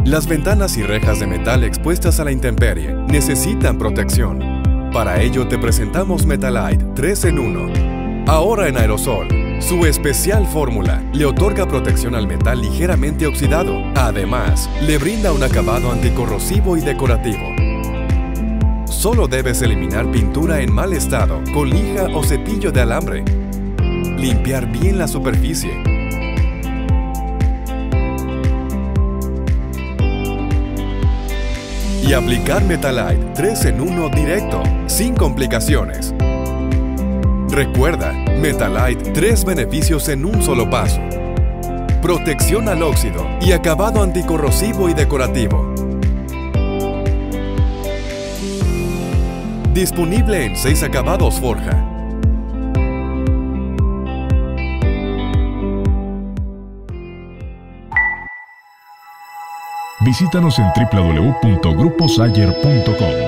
Las ventanas y rejas de metal expuestas a la intemperie necesitan protección. Para ello te presentamos Metalite 3 en 1. Ahora en aerosol. Su especial fórmula le otorga protección al metal ligeramente oxidado. Además, le brinda un acabado anticorrosivo y decorativo. Solo debes eliminar pintura en mal estado con lija o cepillo de alambre. Limpiar bien la superficie. Y aplicar Metalite 3 en 1 directo, sin complicaciones. Recuerda, Metalite 3 beneficios en un solo paso. Protección al óxido y acabado anticorrosivo y decorativo. Disponible en 6 acabados forja. Visítanos en www.gruposayer.com.